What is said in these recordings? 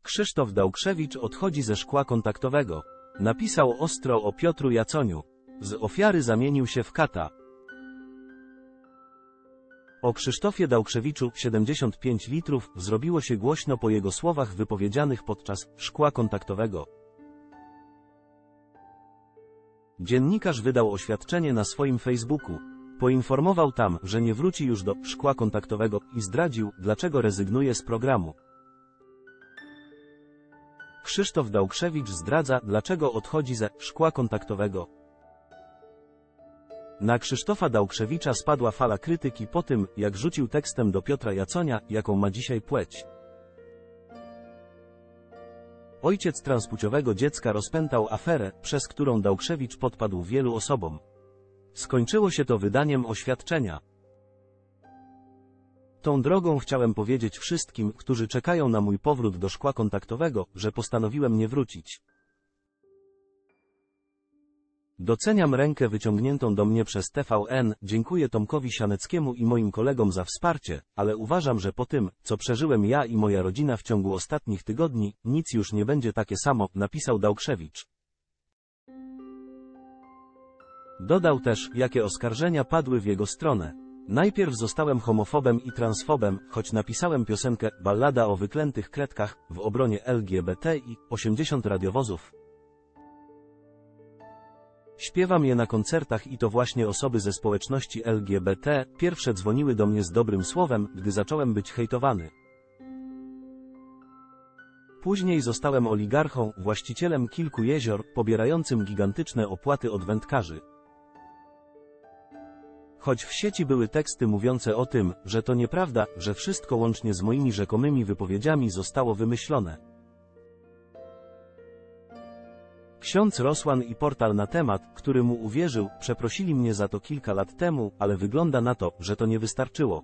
Krzysztof Dałkrzewicz odchodzi ze szkła kontaktowego. Napisał ostro o Piotru Jaconiu. Z ofiary zamienił się w kata. O Krzysztofie Dałkrzewiczu 75 litrów zrobiło się głośno po jego słowach wypowiedzianych podczas szkła kontaktowego. Dziennikarz wydał oświadczenie na swoim Facebooku. Poinformował tam, że nie wróci już do szkła kontaktowego i zdradził, dlaczego rezygnuje z programu. Krzysztof Dałkrzewicz zdradza, dlaczego odchodzi ze szkła kontaktowego. Na Krzysztofa Dałkrzewicza spadła fala krytyki po tym, jak rzucił tekstem do Piotra Jaconia, jaką ma dzisiaj płeć. Ojciec transpłciowego dziecka rozpętał aferę, przez którą Dałkrzewicz podpadł wielu osobom. Skończyło się to wydaniem oświadczenia. Tą drogą chciałem powiedzieć wszystkim, którzy czekają na mój powrót do szkła kontaktowego, że postanowiłem nie wrócić. Doceniam rękę wyciągniętą do mnie przez TVN, dziękuję Tomkowi Sianeckiemu i moim kolegom za wsparcie, ale uważam, że po tym, co przeżyłem ja i moja rodzina w ciągu ostatnich tygodni, nic już nie będzie takie samo, napisał Dałkrzewicz. Dodał też, jakie oskarżenia padły w jego stronę. Najpierw zostałem homofobem i transfobem, choć napisałem piosenkę Ballada o wyklętych kredkach w obronie LGBT i 80 radiowozów. Śpiewam je na koncertach i to właśnie osoby ze społeczności LGBT pierwsze dzwoniły do mnie z dobrym słowem, gdy zacząłem być hejtowany. Później zostałem oligarchą, właścicielem kilku jezior, pobierającym gigantyczne opłaty od wędkarzy. Choć w sieci były teksty mówiące o tym, że to nieprawda, że wszystko łącznie z moimi rzekomymi wypowiedziami zostało wymyślone. Ksiądz Rosłan i portal Na Temat, który mu uwierzył, przeprosili mnie za to kilka lat temu, ale wygląda na to, że to nie wystarczyło.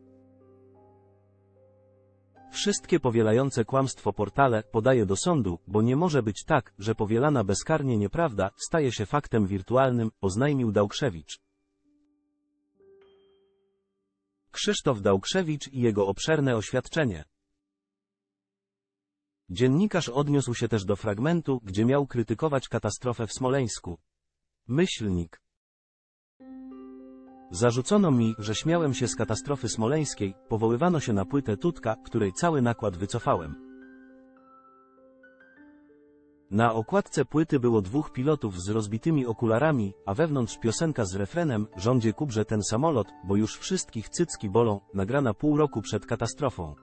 Wszystkie powielające kłamstwo portale podaję do sądu, bo nie może być tak, że powielana bezkarnie nieprawda staje się faktem wirtualnym, oznajmił Dałkrzewicz. Krzysztof Dałkrzewicz i jego obszerne oświadczenie. Dziennikarz odniósł się też do fragmentu, gdzie miał krytykować katastrofę w Smoleńsku. Myślnik. Zarzucono mi, że śmiałem się z katastrofy smoleńskiej, powoływano się na płytę Tutka, której cały nakład wycofałem. Na okładce płyty było dwóch pilotów z rozbitymi okularami, a wewnątrz piosenka z refrenem „Rządzie kubrze ten samolot, bo już wszystkich cycki bolą”, nagrana pół roku przed katastrofą.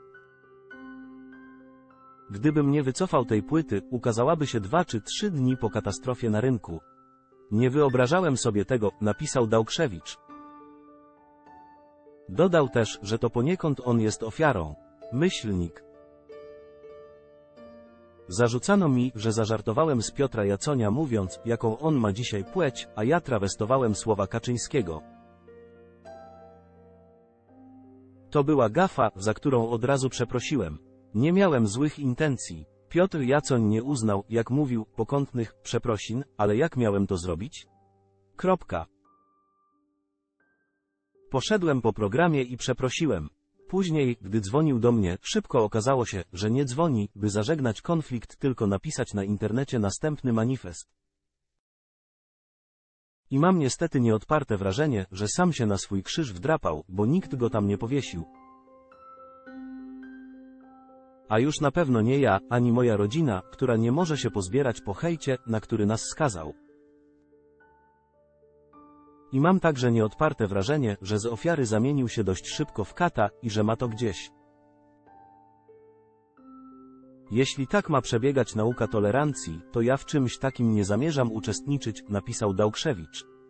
Gdybym nie wycofał tej płyty, ukazałaby się 2 czy 3 dni po katastrofie na rynku. Nie wyobrażałem sobie tego, napisał Dałkrzewicz. Dodał też, że to poniekąd on jest ofiarą. Myślnik. Zarzucano mi, że zażartowałem z Piotra Jaconia mówiąc, jaką on ma dzisiaj płeć, a ja trawestowałem słowa Kaczyńskiego. To była gafa, za którą od razu przeprosiłem. Nie miałem złych intencji. Piotr Jacoń nie uznał, jak mówił, pokątnych przeprosin, ale jak miałem to zrobić? Kropka. Poszedłem po programie i przeprosiłem. Później, gdy dzwonił do mnie, szybko okazało się, że nie dzwoni, by zażegnać konflikt, tylko napisać na internecie następny manifest. I mam niestety nieodparte wrażenie, że sam się na swój krzyż wdrapał, bo nikt go tam nie powiesił. A już na pewno nie ja, ani moja rodzina, która nie może się pozbierać po hejcie, na który nas skazał. I mam także nieodparte wrażenie, że z ofiary zamienił się dość szybko w kata i że ma to gdzieś. Jeśli tak ma przebiegać nauka tolerancji, to ja w czymś takim nie zamierzam uczestniczyć, napisał Dałkrzewicz.